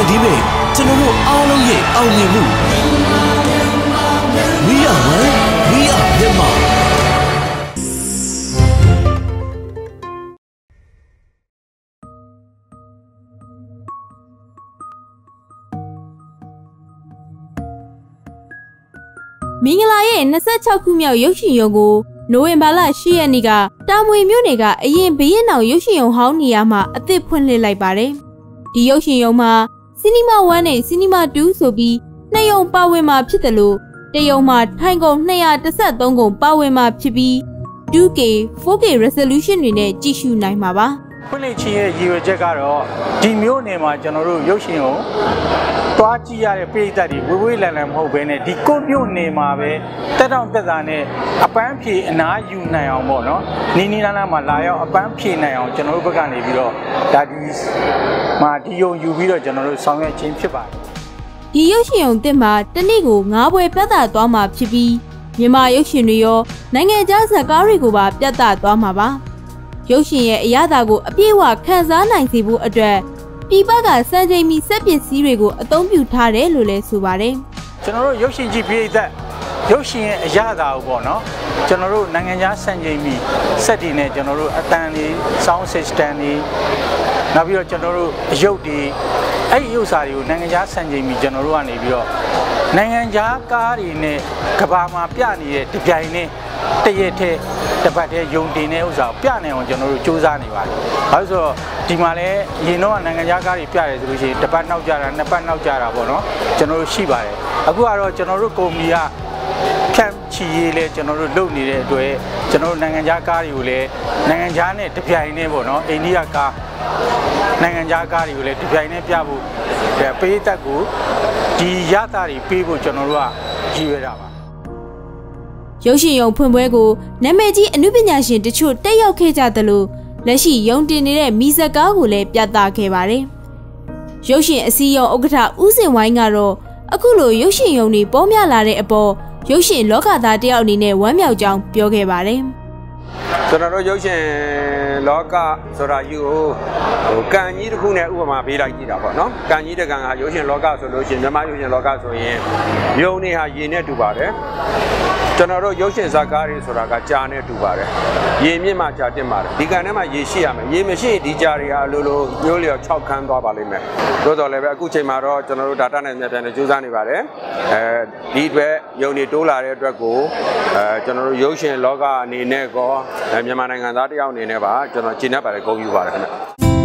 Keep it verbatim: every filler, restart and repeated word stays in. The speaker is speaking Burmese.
ဒီပဲကျွန်တော်တို့အားလုံးရဲ့အောင်မြင်မှု We are one we are Myanmar မင်္ဂလာရဲ့၂၆ခုမြောက်ရုပ်ရှင်ရုံကိုနိုဝင်ဘာလ၈ရက်နေ့ကတာမွေမြို့နယ်ကအရင်ဘရင်နောင်ရုပ်ရှင်ရုံဟောင်းနေရာမှာအသစ်ဖွင့်လှစ်လိုက်ပါတယ်။ဒီရုပ်ရှင်ရုံမှာစီနီမာoneနဲ့စီနီမာtwoဆိုပြီးနှစ်ရုံပါဝင်မှာဖြစ်တယ်လို့တရုံမှာထိုင်ကုန်၂၁၃ကုန်ပါဝင်မှာဖြစ်ပြီး two K four K resolution တွေနဲ့ကြည့်ရှုနိုင်မှာပါ။ဖွင့်လှစ်ခြင်းရဲ့ရည်ရွယ်ချက်ကတော့ဒီမျိုးနယ်မှာကျွန်တော်တို့ရုပ်ရှင်ရုံတွားကြည့်ရတဲ့ပြည်သက်တွေဝေဝေးလန်လန်မဟုတ်ဘဲနဲ့ဒီကိုမျိုးနယ်မှာပဲတက်တောင့်တက်တာနဲ့အပန်းဖြေအနားယူနိုင်အောင်ပေါ့နော်နီနီလာလာမှာလာရောက်အပန်းဖြေနိုင်အောင်ကျွန်တော်တို့ဘက်ကနေပြီးတော့ဒါဒီမှာဒီယုံယူပြီးတော့ကျွန်တော်တို့ဆောင်ရွက်ခြင်းဖြစ်ပါတယ်ဒီရုပ်ရှင်ရုံတစ်မှာတနေ့ကိုငါးပွဲပြသသွားမှာဖြစ်ပြီးမြန်မာရုပ်ရှင်တွေရောနိုင်ငံခြားဇာတ်ကားတွေကိုပါပြသသွားမှာပါရုပ်ရှင်ရဲ့အရသာကိုအပြည့်အဝခန်းစားနိုင်စေဖို့အတွက်ပြည်ပကစံချိန်မီစက်ပစ္စည်းတွေကိုအသုံးပြုထားတယ်လို့လည်းဆိုပါတယ်ကျွန်တော်တို့ရုပ်ရှင်ကြည့်ပြည်သက်ရုပ်ရှင်ရဲ့အရသာကိုပေါ့နော်ကျွန်တော်တို့နိုင်ငံခြားစံချိန်မီစက်တွေနဲ့ကျွန်တော်တို့အတန်တွေ sound system တွေနောက်ပြီးတော့ကျွန်တော်တို့အယုတ်တွေအဲ့ဒီဥစ္စာတွေကိုနိုင်ငံခြားစံချိန်မီကျွန်တော်တို့ကနေပြီးတော့နိုင်ငံခြားကားတွေနဲ့ကဘာမှာပြနေတဲ့တပြိုင်နဲ့တရက်ထဲတပတ်ထဲယုံတင်တဲ့ဥစ္စာကိုပြနိုင်အောင်ကျွန်တော်တို့စူးစမ်းနေပါတယ်။ဘာလို့ဆိုတော့ဒီမှာလည်းရင်တော့နိုင်ငံခြားကားတွေပြတယ်ဆိုလို့ရှိရင်တစ်ပတ်နောက်ကြတာနှစ်ပတ်နောက်ကြတာပေါ့နော်ကျွန်တော်တို့ရှိပါတယ်။အခုကတော့ကျွန်တော်တို့ကုမ္ပဏီကကမ်ချီရေးလဲကျွန်တော်တို့လုပ်နေတဲ့အတွက်ကျွန်တော်တို့နိုင်ငံခြားကားတွေကိုလည်းနိုင်ငံခြားနဲ့တပြိုင်နဲ့ပေါ့နော်အိန္ဒိယကားနိုင်ငံခြားကားတွေကိုလည်းတပြိုင်နဲ့ပြဖို့ပေးသက်ကိုဒီရတာတွေပေးဖို့ကျွန်တော်တို့ကရည်ရွယ်တာပါရုပ်ရှင်ရုံဖွင့်ပွဲကိုနာမည်ကြီးအနုပညာရှင်တချို့တက်ရောက်ခဲ့ကြသလိုလက်ရှိရုံတင်နေတဲ့မီဇကားကိုလည်းပြသခဲ့ပါတယ်ရုပ်ရှင်အစည်းအရုံးဥက္ကဋ္ဌဦးစင်ဝိုင်းကတော့အခုလိုရုပ်ရှင်ရုံတွေပေါများလာတဲ့အပေါ်ရုပ်ရှင်လောကသားတယောက်အနေနဲ့ဝမ်းမြောက်ကြောင်းပြောခဲ့ပါတယ်ကျွန်တော်တို့ရုပ်ရှင်လောကဆိုတာယူဟိုကန်ကြီးတစ်ခုနဲ့ဥပမာပေးလိုက်ကြည့်တာပေါ့နော်ကန်ကြီးတကန်ကရုပ်ရှင်လောကဆိုလို့ရှိရင်မြန်မာရုပ်ရှင်လောကဆိုရင်ရုံနေဟာရေနဲ့တူပါတယ်ကျွန်တော်တို့ရုပ်ရှင်ဇာတ်ကားတွေဆိုတာကကြာနဲ့တူပါတယ်ရေမြင့်မှကြာတင်ပါတယ်ဒီကန်ထဲမှာရေရှိရမယ်ရေမရှိဒီကြာတွေဟာလိုလိုမျိုးလျော်၆ခန်းသွားပါလိမ့်မယ်သို့တော်လည်းပဲအခုချိန်မှာတော့ကျွန်တော်တို့ data နဲ့ပြန်ပြန်ကြိုးစားနေပါတယ်အဲဒီအတွက်ရုံနေတိုးလာတဲ့အတွက်ကိုအဲကျွန်တော်တို့ရုပ်ရှင်လောကအနေနဲ့ကောမြန်မာနိုင်ငံသားတယောက်အနေနဲ့ပါကျွန်တော်ကျင့်တတ်ပါတယ်ဂုဏ်ယူပါတယ်ခင်ဗျ